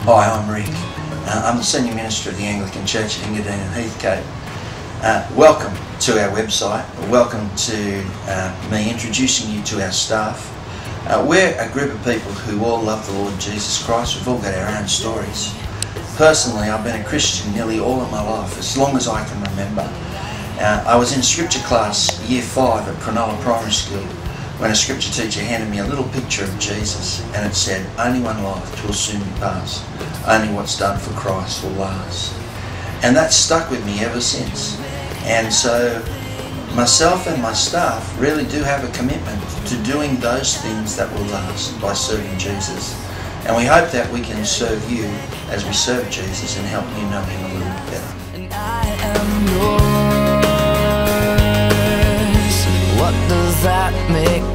Hi, I'm Rick. I'm the Senior Minister of the Anglican Church at Engadine Heathcote. Welcome to our website. Welcome to me introducing you to our staff. We're a group of people who all love the Lord Jesus Christ. We've all got our own stories. Personally, I've been a Christian nearly all of my life, as long as I can remember. I was in scripture class year 5 at Cronulla Primary School when a scripture teacher handed me a little picture of Jesus, and it said, "Only one life, 'twill soon be past. Only what's done for Christ will last." And that's stuck with me ever since. And so myself and my staff really do have a commitment to doing those things that will last by serving Jesus. And we hope that we can serve you as we serve Jesus and help you know him a little bit better. And I am yours. What does that make